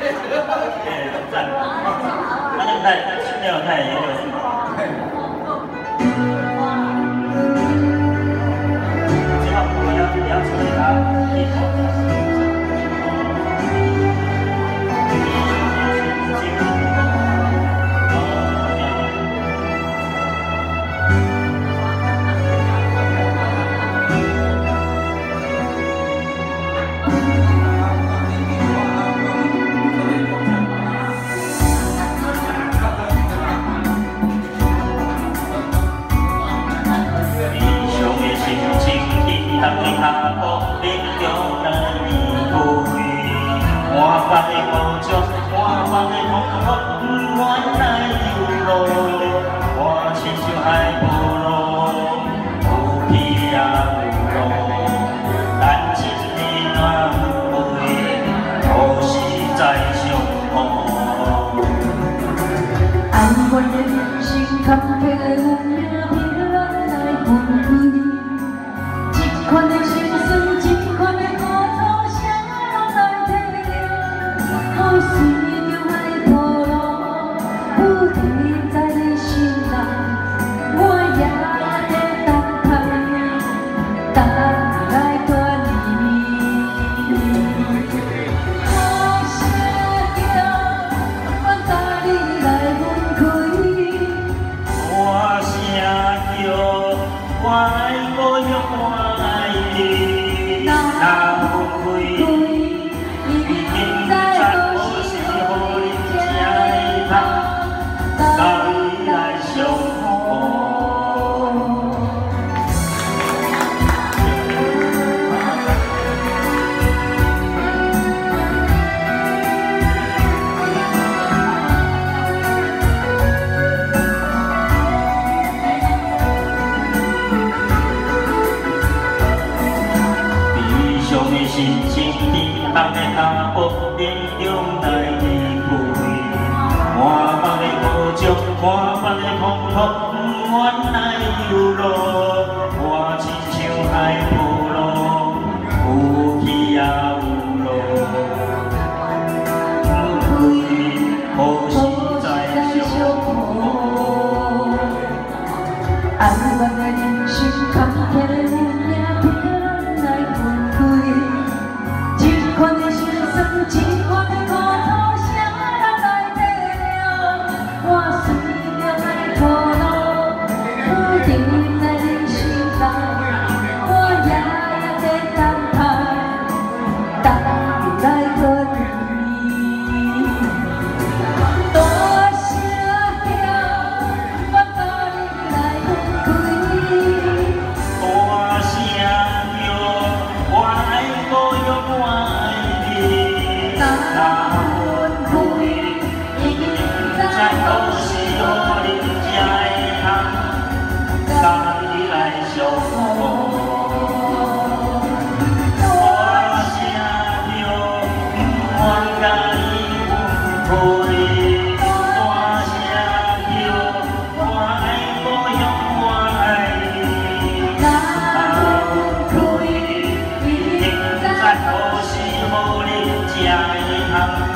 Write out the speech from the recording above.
赞，那就太研究。之后我要处理它一口。 当你下步力量来开，满腹的无助，满腹的痛苦，不愿来流露。我亲像海无路，有起也有落。但一日难为，何时再相逢？爱我的人生坎坷有命，别人来分开。 款的心酸，一款的苦楚，谁人来体谅？我随着海波浪，不停在你心内，我也在等待，等来断你。我声叫，我等你来分开。我声叫，我爱无用我。 那分开，已经在何时互你才会等你来相逢？心情低，当的下步力量来离开，满腹的无助，满腹的痛苦，不愿来流露。我亲像海无路，有起也有落。分开，何时再相逢？爱我的人生坎坷的运命，别人来分开。 款的心酸，一款的苦楚，谁人来体谅？我随着海波浪，不停在你心内，我也在等待，等来分离。大声叫，我等你来分开。大声叫，我爱无用我。 那分开，已经在何时互你才会等你来相逢？大声叫，不愿甲你分开。大声叫，我爱无用我爱你。那分开，已经在何时互你才会？